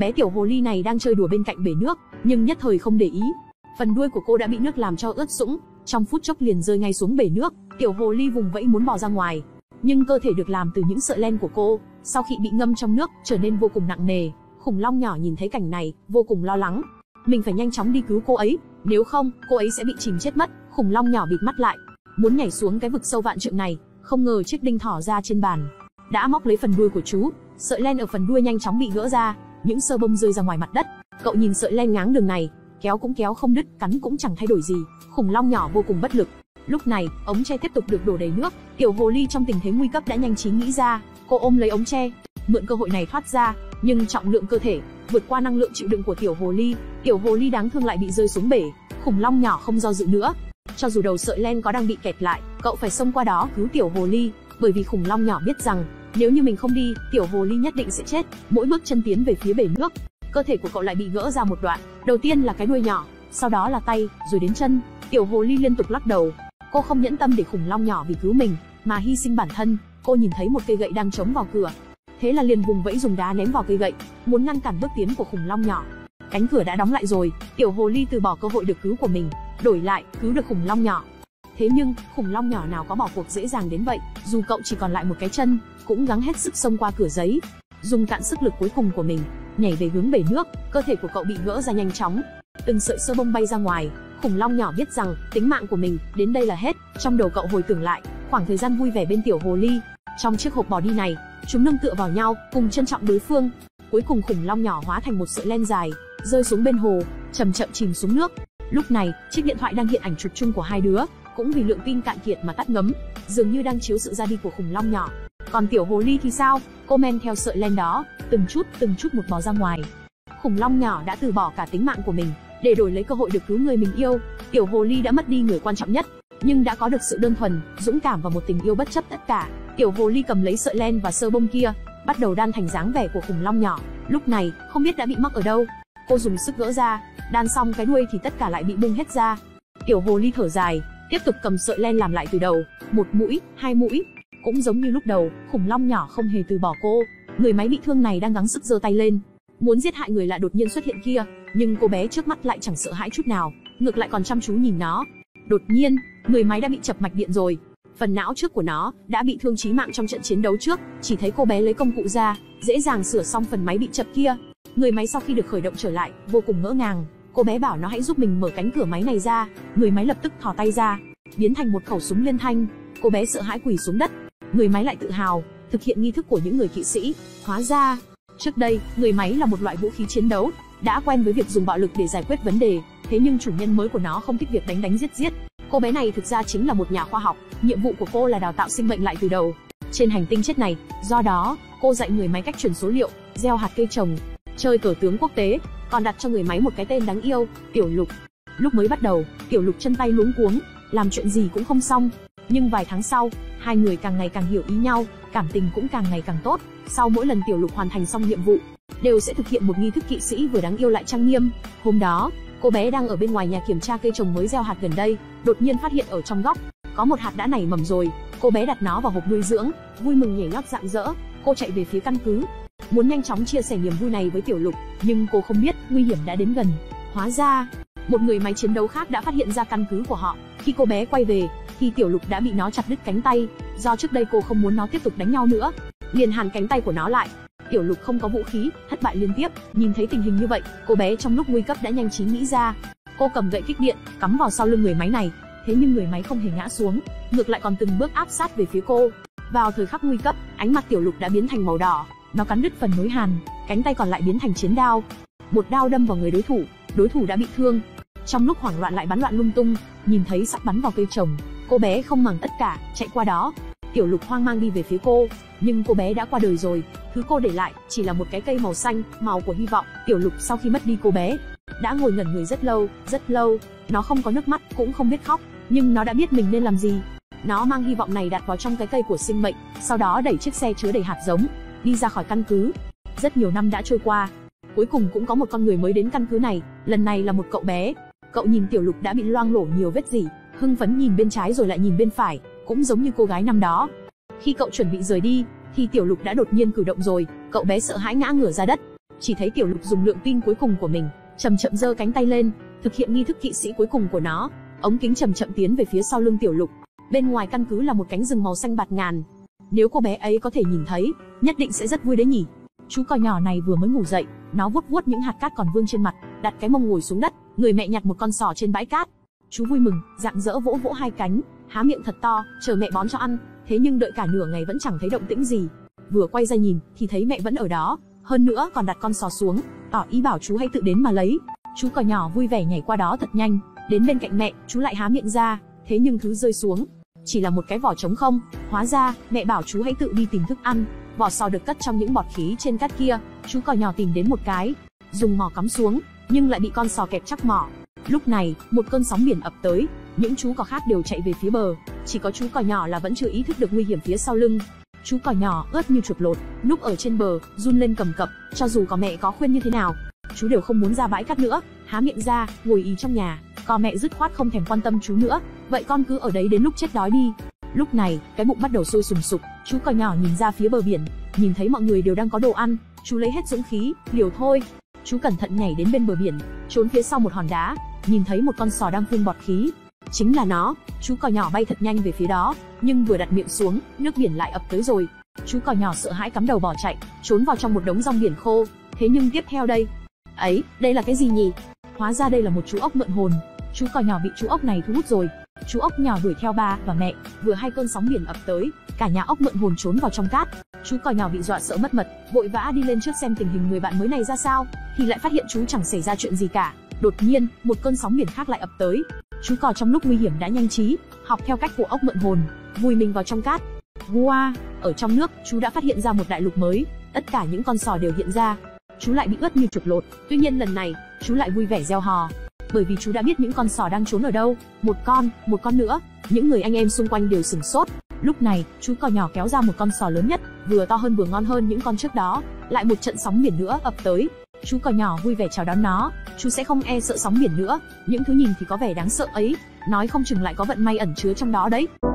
Bé tiểu hồ ly này đang chơi đùa bên cạnh bể nước, nhưng nhất thời không để ý. Phần đuôi của cô đã bị nước làm cho ướt sũng, trong phút chốc liền rơi ngay xuống bể nước. Tiểu hồ ly vùng vẫy muốn bò ra ngoài, nhưng cơ thể được làm từ những sợi len của cô, sau khi bị ngâm trong nước, trở nên vô cùng nặng nề. Khủng long nhỏ nhìn thấy cảnh này, vô cùng lo lắng. Mình phải nhanh chóng đi cứu cô ấy, nếu không, cô ấy sẽ bị chìm chết mất. Khủng long nhỏ bịt mắt lại, muốn nhảy xuống cái vực sâu vạn trượng này, không ngờ chiếc đinh thỏ ra trên bàn đã móc lấy phần đuôi của chú. Sợi len ở phần đuôi nhanh chóng bị gỡ ra, những sơ bông rơi ra ngoài mặt đất. Cậu nhìn sợi len ngáng đường này, kéo cũng kéo không đứt, cắn cũng chẳng thay đổi gì. Khủng long nhỏ vô cùng bất lực. Lúc này, ống tre tiếp tục được đổ đầy nước. Tiểu hồ ly trong tình thế nguy cấp đã nhanh trí nghĩ ra, cô ôm lấy ống tre, mượn cơ hội này thoát ra. Nhưng trọng lượng cơ thể vượt qua năng lượng chịu đựng của tiểu hồ ly đáng thương lại bị rơi xuống bể. Khủng long nhỏ không do dự nữa, cho dù đầu sợi len có đang bị kẹt lại, cậu phải xông qua đó cứu tiểu hồ ly, bởi vì khủng long nhỏ biết rằng nếu như mình không đi, tiểu hồ ly nhất định sẽ chết. Mỗi bước chân tiến về phía bể nước, cơ thể của cậu lại bị gỡ ra một đoạn. Đầu tiên là cái đuôi nhỏ, sau đó là tay, rồi đến chân. Tiểu hồ ly liên tục lắc đầu. Cô không nhẫn tâm để khủng long nhỏ vì cứu mình mà hy sinh bản thân. Cô nhìn thấy một cây gậy đang chống vào cửa, thế là liền vùng vẫy dùng đá ném vào cây gậy, muốn ngăn cản bước tiến của khủng long nhỏ. Cánh cửa đã đóng lại rồi, tiểu hồ ly từ bỏ cơ hội được cứu của mình, đổi lại cứu được khủng long nhỏ. Thế nhưng, khủng long nhỏ nào có bỏ cuộc dễ dàng đến vậy, dù cậu chỉ còn lại một cái chân, cũng gắng hết sức xông qua cửa giấy, dùng cạn sức lực cuối cùng của mình, nhảy về hướng bể nước. Cơ thể của cậu bị gỡ ra nhanh chóng, từng sợi sơ bông bay ra ngoài. Khủng long nhỏ biết rằng tính mạng của mình đến đây là hết. Trong đầu cậu hồi tưởng lại khoảng thời gian vui vẻ bên tiểu hồ ly. Trong chiếc hộp bò đi này, chúng nương tựa vào nhau, cùng trân trọng đối phương. Cuối cùng khủng long nhỏ hóa thành một sợi len dài, rơi xuống bên hồ, chậm chậm chìm xuống nước. Lúc này, chiếc điện thoại đang hiện ảnh chụp chung của hai đứa, cũng vì lượng pin cạn kiệt mà tắt ngấm, dường như đang chiếu sự ra đi của khủng long nhỏ. Còn tiểu hồ ly thì sao? Cô men theo sợi len đó, từng chút một bò ra ngoài. Khủng long nhỏ đã từ bỏ cả tính mạng của mình để đổi lấy cơ hội được cứu người mình yêu. Tiểu hồ ly đã mất đi người quan trọng nhất, nhưng đã có được sự đơn thuần, dũng cảm và một tình yêu bất chấp tất cả. Tiểu hồ ly cầm lấy sợi len và sơ bông kia, bắt đầu đan thành dáng vẻ của khủng long nhỏ. Lúc này, không biết đã bị mắc ở đâu, cô dùng sức gỡ ra, đan xong cái đuôi thì tất cả lại bị bung hết ra. Tiểu hồ ly thở dài, tiếp tục cầm sợi len làm lại từ đầu, một mũi, hai mũi. Cũng giống như lúc đầu, khủng long nhỏ không hề từ bỏ cô. Người máy bị thương này đang gắng sức giơ tay lên, muốn giết hại người lạ đột nhiên xuất hiện kia, nhưng cô bé trước mắt lại chẳng sợ hãi chút nào, ngược lại còn chăm chú nhìn nó. Đột nhiên, người máy đã bị chập mạch điện rồi. Phần não trước của nó đã bị thương chí mạng trong trận chiến đấu trước. Chỉ thấy cô bé lấy công cụ ra, dễ dàng sửa xong phần máy bị chập kia. Người máy sau khi được khởi động trở lại, vô cùng ngỡ ngàng. Cô bé bảo nó hãy giúp mình mở cánh cửa máy này ra. Người máy lập tức thò tay ra, biến thành một khẩu súng liên thanh. Cô bé sợ hãi quỳ xuống đất. Người máy lại tự hào thực hiện nghi thức của những người kỵ sĩ. Hóa ra, trước đây, người máy là một loại vũ khí chiến đấu, đã quen với việc dùng bạo lực để giải quyết vấn đề. Thế nhưng chủ nhân mới của nó không thích việc đánh giết. Cô bé này thực ra chính là một nhà khoa học, nhiệm vụ của cô là đào tạo sinh mệnh lại từ đầu trên hành tinh chết này. Do đó, cô dạy người máy cách truyền số liệu, gieo hạt cây trồng, chơi cờ tướng quốc tế, còn đặt cho người máy một cái tên đáng yêu, Tiểu Lục. Lúc mới bắt đầu, Tiểu Lục chân tay luống cuống, làm chuyện gì cũng không xong. Nhưng vài tháng sau, hai người càng ngày càng hiểu ý nhau, cảm tình cũng càng ngày càng tốt. Sau mỗi lần Tiểu Lục hoàn thành xong nhiệm vụ, đều sẽ thực hiện một nghi thức kỵ sĩ vừa đáng yêu lại trang nghiêm. Hôm đó, cô bé đang ở bên ngoài nhà kiểm tra cây trồng mới gieo hạt gần đây, đột nhiên phát hiện ở trong góc có một hạt đã nảy mầm rồi. Cô bé đặt nó vào hộp nuôi dưỡng, vui mừng nhảy nhót rạng rỡ. Cô chạy về phía căn cứ, muốn nhanh chóng chia sẻ niềm vui này với Tiểu Lục, nhưng cô không biết nguy hiểm đã đến gần. Hóa ra, một người máy chiến đấu khác đã phát hiện ra căn cứ của họ. Khi cô bé quay về, thì Tiểu Lục đã bị nó chặt đứt cánh tay. Do trước đây cô không muốn nó tiếp tục đánh nhau nữa, liền hàn cánh tay của nó lại. Tiểu Lục không có vũ khí, thất bại liên tiếp. Nhìn thấy tình hình như vậy, cô bé trong lúc nguy cấp đã nhanh trí nghĩ ra. Cô cầm gậy kích điện, cắm vào sau lưng người máy này. Thế nhưng người máy không hề ngã xuống, ngược lại còn từng bước áp sát về phía cô. Vào thời khắc nguy cấp, ánh mặt Tiểu Lục đã biến thành màu đỏ. Nó cắn đứt phần nối hàn, cánh tay còn lại biến thành chiến đao. Một đao đâm vào người đối thủ đã bị thương. Trong lúc hoảng loạn lại bắn loạn lung tung, nhìn thấy sắp bắn vào cây trồng, cô bé không màng tất cả, chạy qua đó. Tiểu Lục hoang mang đi về phía cô, nhưng cô bé đã qua đời rồi. Thứ cô để lại chỉ là một cái cây màu xanh, màu của hy vọng. Tiểu Lục sau khi mất đi cô bé, đã ngồi ngẩn người rất lâu. Nó không có nước mắt, cũng không biết khóc, nhưng nó đã biết mình nên làm gì. Nó mang hy vọng này đặt vào trong cái cây của sinh mệnh, sau đó đẩy chiếc xe chứa đầy hạt giống, đi ra khỏi căn cứ. Rất nhiều năm đã trôi qua, cuối cùng cũng có một con người mới đến căn cứ này. Lần này là một cậu bé. Cậu nhìn Tiểu Lục đã bị loang lổ nhiều vết rỉ, hưng phấn nhìn bên trái rồi lại nhìn bên phải, cũng giống như cô gái năm đó. Khi cậu chuẩn bị rời đi, thì Tiểu Lục đã đột nhiên cử động rồi. Cậu bé sợ hãi ngã ngửa ra đất. Chỉ thấy Tiểu Lục dùng lượng pin cuối cùng của mình, chậm chậm giơ cánh tay lên, thực hiện nghi thức kỵ sĩ cuối cùng của nó. Ống kính chậm chậm tiến về phía sau lưng Tiểu Lục. Bên ngoài căn cứ là một cánh rừng màu xanh bạt ngàn. Nếu cô bé ấy có thể nhìn thấy, nhất định sẽ rất vui đấy nhỉ. Chú cò nhỏ này vừa mới ngủ dậy, nó vuốt vuốt những hạt cát còn vương trên mặt, đặt cái mông ngồi xuống đất, người mẹ nhặt một con sò trên bãi cát. Chú vui mừng, rạng rỡ vỗ vỗ hai cánh, há miệng thật to, chờ mẹ bón cho ăn. Thế nhưng đợi cả nửa ngày vẫn chẳng thấy động tĩnh gì. Vừa quay ra nhìn, thì thấy mẹ vẫn ở đó, hơn nữa còn đặt con sò xuống, tỏ ý bảo chú hãy tự đến mà lấy. Chú cò nhỏ vui vẻ nhảy qua đó thật nhanh, đến bên cạnh mẹ, chú lại há miệng ra, thế nhưng thứ rơi xuống chỉ là một cái vỏ trống không. Hóa ra mẹ bảo chú hãy tự đi tìm thức ăn. Vỏ sò được cất trong những bọt khí trên cát kia. Chú cò nhỏ tìm đến một cái, dùng mỏ cắm xuống, nhưng lại bị con sò kẹp chắc mỏ. Lúc này, một cơn sóng biển ập tới, những chú cò khác đều chạy về phía bờ, chỉ có chú cò nhỏ là vẫn chưa ý thức được nguy hiểm phía sau lưng. Chú cò nhỏ ướt như chuột lột, núp ở trên bờ, run lên cầm cập. Cho dù có mẹ có khuyên như thế nào, chú đều không muốn ra bãi cát nữa, há miệng ra, ngồi ì trong nhà. Cò mẹ dứt khoát không thèm quan tâm chú nữa, vậy con cứ ở đấy đến lúc chết đói đi. Lúc này, cái bụng bắt đầu sôi sùng sục, chú cò nhỏ nhìn ra phía bờ biển, nhìn thấy mọi người đều đang có đồ ăn, chú lấy hết dũng khí, liều thôi. Chú cẩn thận nhảy đến bên bờ biển, trốn phía sau một hòn đá, nhìn thấy một con sò đang phun bọt khí. Chính là nó. Chú cò nhỏ bay thật nhanh về phía đó, nhưng vừa đặt miệng xuống, nước biển lại ập tới rồi. Chú cò nhỏ sợ hãi cắm đầu bỏ chạy, trốn vào trong một đống rong biển khô. Thế nhưng tiếp theo đây, đây là cái gì nhỉ? Hóa ra đây là một chú ốc mượn hồn. Chú cò nhỏ bị chú ốc này thu hút rồi. Chú ốc nhỏ đuổi theo ba và mẹ, vừa hai cơn sóng biển ập tới, cả nhà ốc mượn hồn trốn vào trong cát. Chú cò nhỏ bị dọa sợ mất mật, vội vã đi lên trước xem tình hình người bạn mới này ra sao, thì lại phát hiện chú chẳng xảy ra chuyện gì cả. Đột nhiên, một cơn sóng biển khác lại ập tới. Chú cò trong lúc nguy hiểm đã nhanh trí, học theo cách của ốc mượn hồn, vùi mình vào trong cát. Wow, ở trong nước, chú đã phát hiện ra một đại lục mới, tất cả những con sò đều hiện ra. Chú lại bị ướt như chuột lột, tuy nhiên lần này, chú lại vui vẻ reo hò, bởi vì chú đã biết những con sò đang trốn ở đâu. Một con nữa. Những người anh em xung quanh đều sửng sốt. Lúc này, chú cò nhỏ kéo ra một con sò lớn nhất, vừa to hơn vừa ngon hơn những con trước đó. Lại một trận sóng biển nữa ập tới. Chú cò nhỏ vui vẻ chào đón nó. Chú sẽ không e sợ sóng biển nữa. Những thứ nhìn thì có vẻ đáng sợ ấy, nói không chừng lại có vận may ẩn chứa trong đó đấy.